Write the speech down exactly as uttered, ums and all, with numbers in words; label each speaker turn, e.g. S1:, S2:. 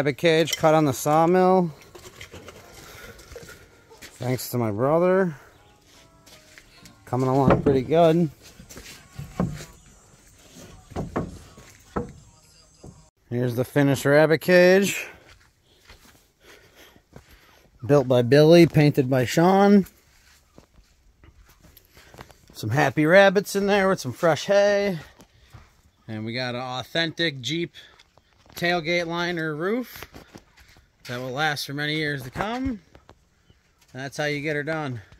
S1: rabbit cage cut on the sawmill. Thanks to my brother. Coming along pretty good. Here's the finished rabbit cage. Built by Billy, painted by Sean. Some happy rabbits in there with some fresh hay. And we got an authentic Jeep tailgate liner roof that will last for many years to come. That's how you get her done.